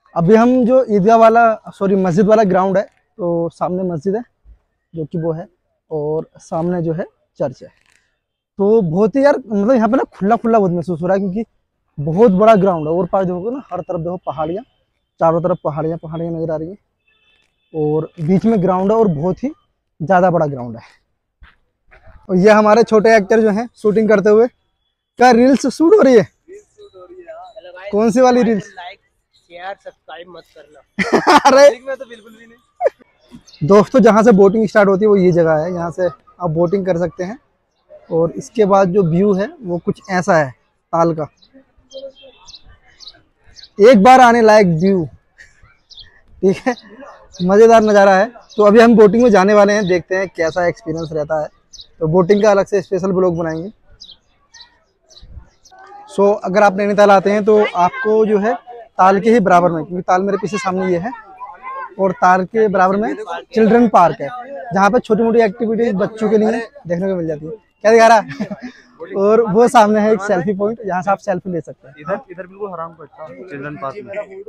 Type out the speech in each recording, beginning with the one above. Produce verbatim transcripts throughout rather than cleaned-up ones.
अभी हम जो ईदगाह वाला सॉरी मस्जिद वाला ग्राउंड है, तो सामने मस्जिद है जो कि वो है, और सामने जो है चर्च है। तो बहुत ही यार मतलब यहाँ पे ना खुला खुला बहुत महसूस हो रहा है, क्योंकि बहुत बड़ा ग्राउंड है। और पास देखोगे ना, हर तरफ देखो पहाड़ियाँ, चारों तरफ पहाड़ियाँ पहाड़ियाँ नजर आ रही हैं, और बीच में ग्राउंड है, और बहुत ही ज़्यादा बड़ा ग्राउंड है। और ये हमारे छोटे एक्टर जो हैं शूटिंग करते हुए। क्या रील्स शूट हो रही है? कौन सी वाली रील्स? लाइक शेयर सब्सक्राइब मत करना। अरे में तो बिल्कुल भी नहीं। दोस्तों, जहाँ से बोटिंग स्टार्ट होती है वो ये जगह है, यहाँ से आप बोटिंग कर सकते हैं। और इसके बाद जो व्यू है वो कुछ ऐसा है ताल का, एक बार आने लायक व्यू। ठीक है, मज़ेदार नज़ारा है। तो अभी हम बोटिंग में जाने वाले हैं, देखते हैं कैसा एक्सपीरियंस रहता है। तो बोटिंग का अलग से स्पेशल ब्लॉग बनाएंगे। सो so, अगर आप नैनीताल आते हैं तो आपको जो है ताल के ही बराबर में, क्योंकि ताल मेरे पीछे सामने ये है, और ताल के बराबर में चिल्ड्रन पार्क है, जहाँ पे छोटी मोटी एक्टिविटीज बच्चों के लिए देखने को मिल जाती है। क्या दिखा रहा है? और वो सामने है एक सेल्फी पॉइंट, जहाँ से आप सेल्फी ले सकते हैं। इधर इधर बिल्कुल हराम को अच्छा चिल्ड्रन पार्क में।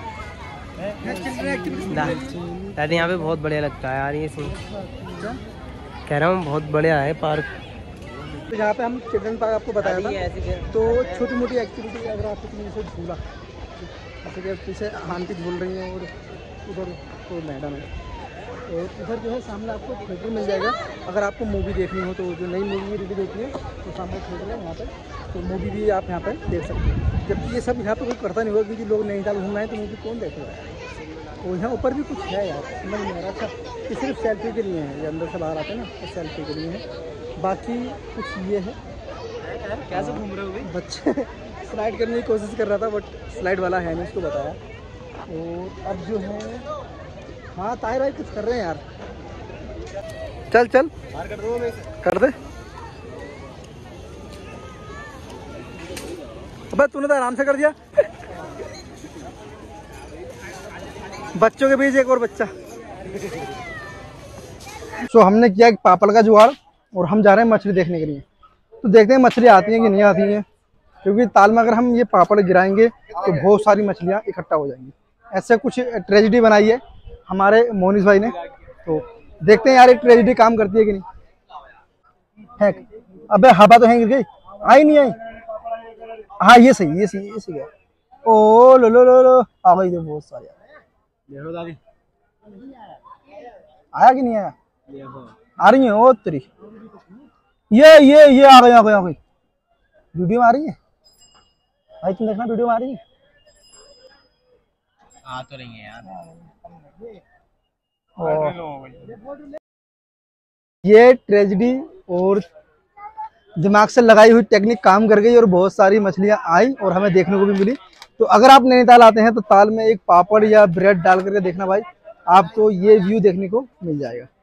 दादी यहाँ पे बहुत बढ़िया लगता है यार ये सीन। कह रहा हूँ बहुत बढ़िया है पार्क। तो यहाँ पे हम चिल्ड्रन पार्क आपको बताया था। तो छोटी मोटी एक्टिविटी अगर आपको जैसे झूला, जैसे कि पीछे आंटी झूल रही हैं, और उधर तो मैडम है, और उधर जो है सामने आपको थिएटर मिल जाएगा। अगर आपको मूवी देखनी हो, तो जो नई मूवी रिलीज होती है तो सामने थिएटर है वहाँ पे, तो मूवी भी आप यहाँ पर देख सकते हैं। जबकि ये सब यहाँ पे कोई करता नहीं होगा, क्योंकि लोग नैनीताल घूमना है तो मूवी कौन देख रहा है। और यहाँ ऊपर भी कुछ है यार, समझ नहीं आ रहा। अच्छा, ये सिर्फ सेल्फी के लिए है, ये अंदर से बाहर आते हैं ना, तो सेल्फी के लिए है। बाकी कुछ ये है। कैसे घूम रहे हो भाई? बच्चे स्लाइड करने की कोशिश कर रहा था, बट स्लाइड वाला है नहीं, उसको बताया। और अब जो है, हाँ ताहिर भाई कुछ कर रहे हैं यार। चल चल कर दो मैं कर दे। अबे तूने तो आराम से कर दिया। बच्चों के बीच एक और बच्चा। सो हमने किया एक पापड़ का जुगाड़, और हम जा रहे हैं मछली देखने के लिए। तो देखते हैं मछली आती हैं कि नहीं आती हैं, क्योंकि ताल में अगर हम ये पापड़ गिराएंगे तो बहुत सारी मछलियाँ इकट्ठा हो जाएंगी। ऐसे कुछ ट्रेजेडी बनाई है हमारे मोनिश भाई ने। तो देखते हैं यार, एक ट्रेजेडी काम करती है कि नहीं। है अबे हवा तो है गिर गई, आई नहीं आई। हाँ ये सही, ये सही, ये सही है। ओ लो लो लो लो आ गई तो बहुत सारी। देखो दादी आया कि नहीं आया? आ रही है ओ तेरी। ये ये ये आ गई आ गई आ गई। वीडियो में आ रही है भाई, तुम देखना वीडियो में आ रही है। आ तो रही है यार। ये ट्रेजेडी और दिमाग से लगाई हुई टेक्निक काम कर गई, और बहुत सारी मछलियां आई और हमें देखने को भी मिली। तो अगर आप नैनीताल आते हैं तो ताल में एक पापड़ या ब्रेड डाल करके देखना भाई, आपको ये व्यू देखने को मिल जाएगा।